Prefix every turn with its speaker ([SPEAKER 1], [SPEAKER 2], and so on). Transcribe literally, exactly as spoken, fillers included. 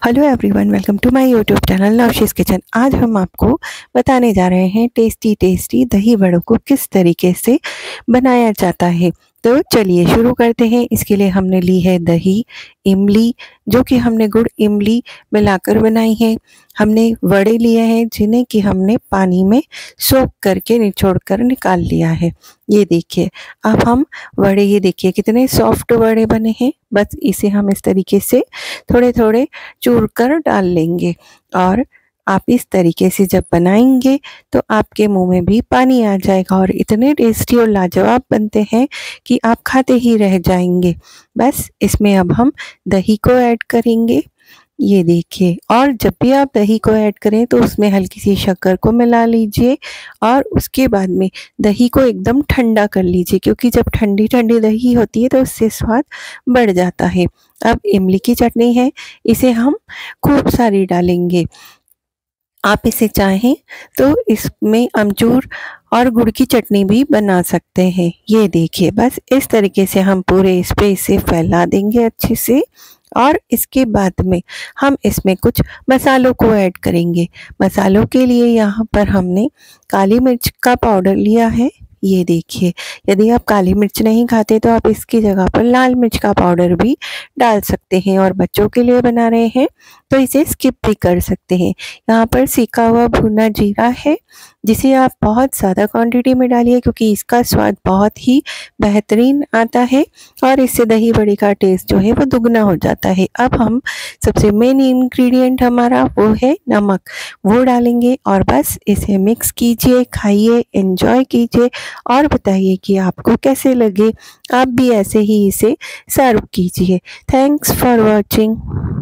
[SPEAKER 1] Hello everyone, welcome to my YouTube channel Naushi's kitchen. आज हम आपको बताने जा रहे हैं टेस्टी टेस्टी दही वड़ों को किस तरीके से बनाया जाता है। तो चलिए शुरू करते हैं। इसके लिए हमने ली है दही, इमली, जो कि हमने गुड़ इमली मिलाकर बनाई है। हमने वड़े लिए हैं जिन्हें कि हमने पानी में सोक करके निचोड़ कर निकाल लिया है। ये देखिए, अब हम वड़े, ये देखिए कितने सॉफ्ट वड़े बने हैं। बस इसे हम इस तरीके से थोड़े थोड़े चूर कर डाल लेंगे और आप इस तरीके से जब बनाएंगे तो आपके मुंह में भी पानी आ जाएगा और इतने टेस्टी और लाजवाब बनते हैं कि आप खाते ही रह जाएंगे। बस इसमें अब हम दही को ऐड करेंगे। ये देखिए, और जब भी आप दही को ऐड करें तो उसमें हल्की सी शक्कर को मिला लीजिए और उसके बाद में दही को एकदम ठंडा कर लीजिए, क्योंकि जब ठंडी ठंडी दही होती है तो उससे स्वाद बढ़ जाता है। अब इमली की चटनी है, इसे हम खूब सारी डालेंगे। आप इसे चाहें तो इसमें अमचूर और गुड़ की चटनी भी बना सकते हैं। ये देखिए, बस इस तरीके से हम पूरे इस पे इसे फैला देंगे अच्छे से और इसके बाद में हम इसमें कुछ मसालों को ऐड करेंगे। मसालों के लिए यहाँ पर हमने काली मिर्च का पाउडर लिया है। ये देखिए, यदि आप काली मिर्च नहीं खाते तो आप इसकी जगह पर लाल मिर्च का पाउडर भी डाल सकते हैं, और बच्चों के लिए बना रहे हैं तो इसे स्किप भी कर सकते हैं। यहाँ पर सीखा हुआ भुना जीरा है, जिसे आप बहुत ज़्यादा क्वांटिटी में डालिए क्योंकि इसका स्वाद बहुत ही बेहतरीन आता है और इससे दही बड़ी का टेस्ट जो है वो दुगना हो जाता है। अब हम सबसे मेन इंग्रेडिएंट हमारा वो है नमक, वो डालेंगे और बस इसे मिक्स कीजिए, खाइए, एंजॉय कीजिए और बताइए कि आपको कैसे लगे। आप भी ऐसे ही इसे सर्व कीजिए। Thanks for watching.